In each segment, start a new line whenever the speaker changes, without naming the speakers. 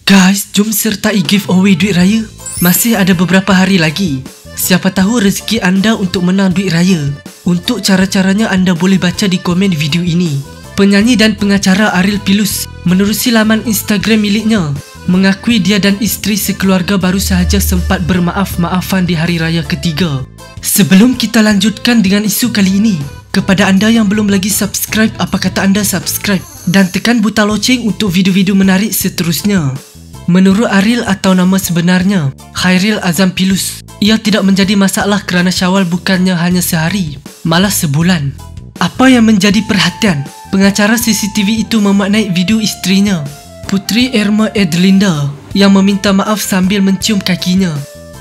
Guys, jom sertai giveaway duit raya. Masih ada beberapa hari lagi. Siapa tahu rezeki anda untuk menang duit raya. Untuk cara-caranya anda boleh baca di komen video ini. Penyanyi dan pengacara Ariel Pilus menerusi laman Instagram miliknya mengakui dia dan isteri sekeluarga baru sahaja sempat bermaaf-maafan di hari raya ketiga. Sebelum kita lanjutkan dengan isu kali ini, kepada anda yang belum lagi subscribe, apa kata anda subscribe dan tekan butang loceng untuk video-video menarik seterusnya. Menurut Ariel atau nama sebenarnya Khairil Azam Pilus, ia tidak menjadi masalah kerana Syawal bukannya hanya sehari, malah sebulan. Apa yang menjadi perhatian, pengacara CCTV itu memaknai video isterinya, Putri Irma Edlinda, yang meminta maaf sambil mencium kakinya.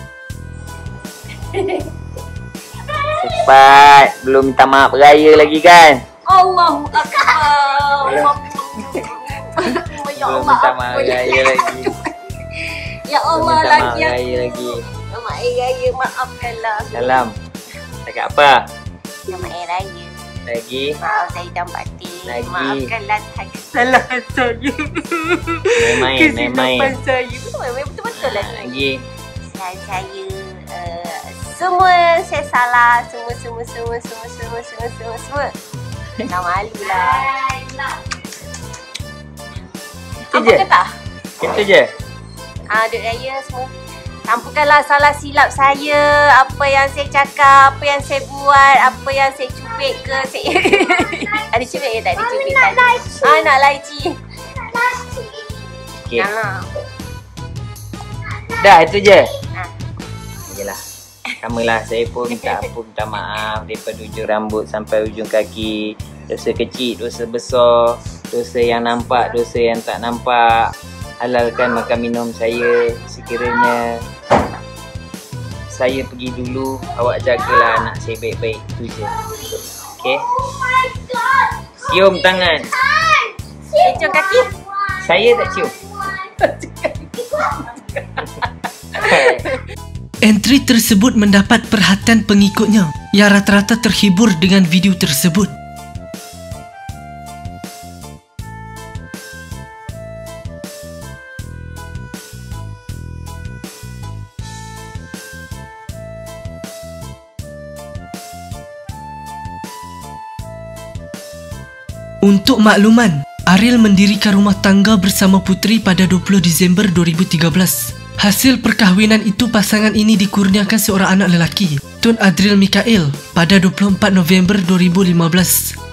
Cepat, belum minta maaf raya lagi kan?
Allahu Akbar. Ya
Belum
Allah,
minta maaf raya lagi.
ya Allah
Belum minta maaf
lagi.
raya lagi.
Selamat Hari Raya, maafkanlah.
Salam. Cakap apa?
Selamat Hari Raya.
Lagi?
Maaf saya dan batin.
Lagi.
Maafkanlah kesalahan saya.
Main-main,
Kesilapan saya. Betul-betul lagi.
Lagi?
Dan saya semua saya salah. Semua. Tak malu lah.
Itu
Apa
je?
kata?
Itu je?
Duit raya semua. Ampunkanlah salah silap saya. Apa yang saya cakap, apa yang saya buat, apa yang saya cubit ke saya. Ada cubit ke tak ada cubit tadi? Nak laci.
Okay.
Nak.
Dah, itu je?
Ha.
Yelah. Samalah, saya pun minta maaf daripada ujung rambut sampai ujung kaki. Dosa kecil, dosa besar, dosa yang nampak, dosa yang tak nampak. Halalkan makan minum saya. Sekiranya saya pergi dulu, awak jagalah anak saya baik-baik. Itu je. Okay? Cium tangan.
Cium kaki.
Saya tak cium.
Entry tersebut mendapat perhatian pengikutnya yang rata-rata terhibur dengan video tersebut. Untuk makluman, Ariel mendirikan rumah tangga bersama Putri pada 20 Disember 2013. Hasil perkahwinan itu, pasangan ini dikurniakan seorang anak lelaki, Tun Adriel Mikael, pada 24 November 2015.